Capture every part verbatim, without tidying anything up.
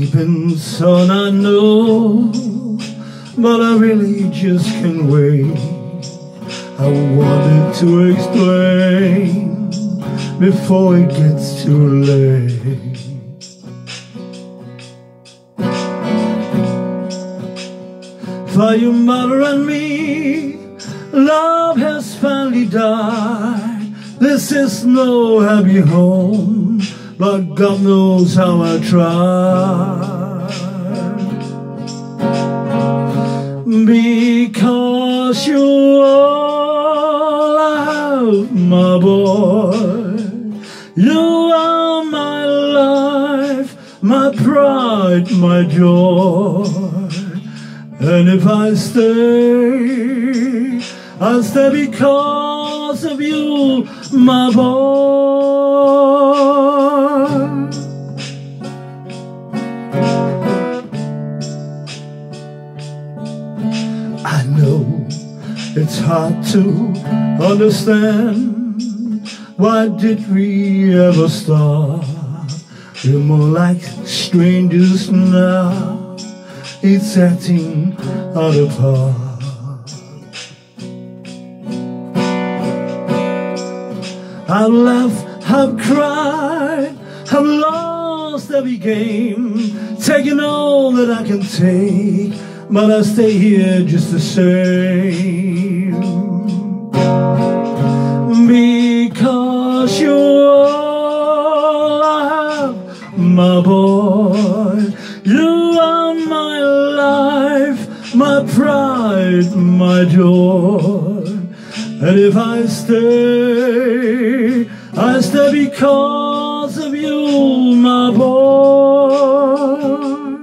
Sleeping son, I know, but I really just can't wait. I wanted to explain before it gets too late. For your mother and me, love has finally died. This is no happy home, but God knows how I tried. Because you're all I have, my boy. You are my life, my pride, my joy. And if I stay, I'll stay because of you, my boy. I know it's hard to understand. Why did we ever start? We're more like strangers now. It's acting out of heart. I've laughed, I've cried, I've lost every game, taking all that I can take, but I stay here just the same. Because you're all I have, my boy. You are my life, my pride, my joy. And if I stay, I stay because of you, my boy.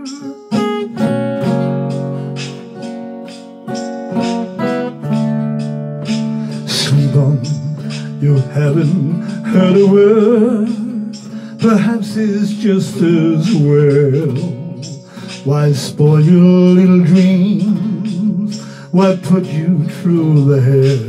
Sleep on, you haven't heard a word. Perhaps it's just as well. Why spoil your little dreams? Why put you through the hell?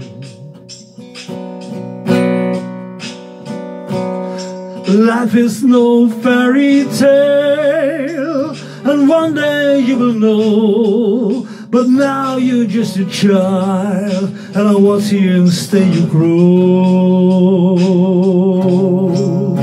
Life is no fairy tale, and one day you will know. But now you're just a child, and I watch here and stay you grow.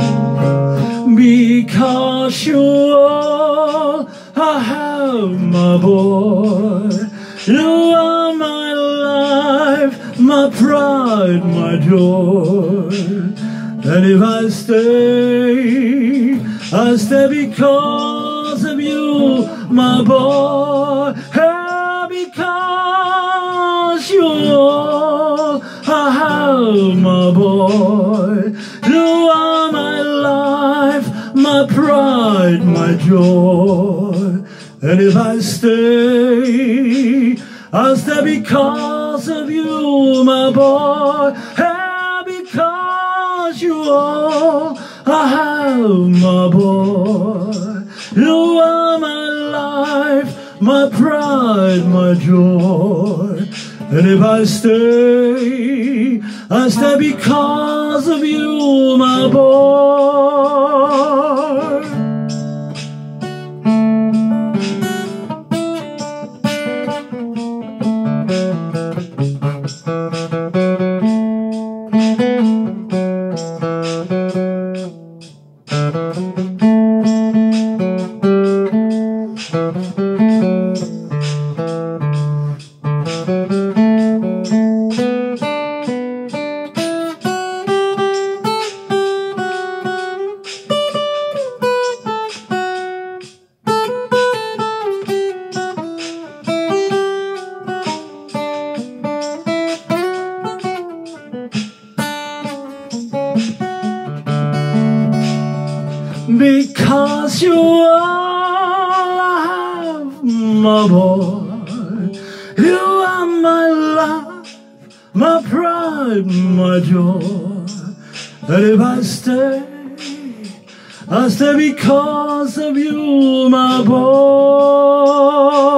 Because you're all I have, my boy. You are my life, my pride, my joy. And if I stay, I stay because of you, my boy. Hey, because you're all I have, my boy. You are my life, my pride, my joy. And if I stay, I'll stay because of you, my boy. Hey, because you all I have, my boy. You are my life, my pride, my joy. And if I stay, I stay because of you, my boy. Because you're all I have, my boy. You are my life, my pride, my joy. And if I stay, I stay because of you, my boy.